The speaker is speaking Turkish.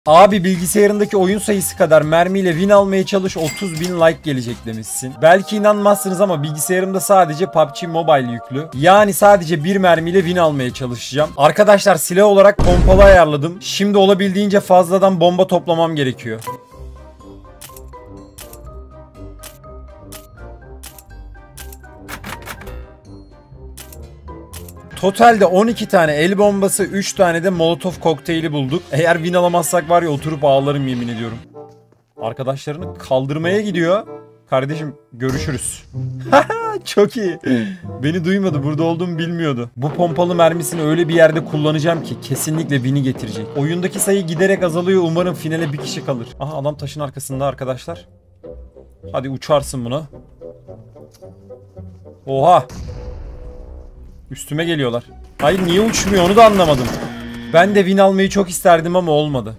Abi bilgisayarındaki oyun sayısı kadar mermiyle win almaya çalış, 30.000 like gelecek demişsin. Belki inanmazsınız ama bilgisayarımda sadece PUBG Mobile yüklü. Yani sadece bir mermiyle win almaya çalışacağım. Arkadaşlar silah olarak pompalı ayarladım. Şimdi olabildiğince fazladan bomba toplamam gerekiyor. Totalde 12 tane el bombası, 3 tane de molotof kokteyli bulduk. Eğer win alamazsak var ya, oturup ağlarım yemin ediyorum. Arkadaşlarını kaldırmaya gidiyor. Kardeşim görüşürüz. Çok iyi. Beni duymadı, burada olduğumu bilmiyordu. Bu pompalı mermisini öyle bir yerde kullanacağım ki kesinlikle win'i getirecek. Oyundaki sayı giderek azalıyor, umarım finale bir kişi kalır. Aha, adam taşın arkasında arkadaşlar. Hadi uçarsın bunu. Oha. Üstüme geliyorlar. Hayır, niye uçmuyor onu da anlamadım. Ben de win almayı çok isterdim ama olmadı.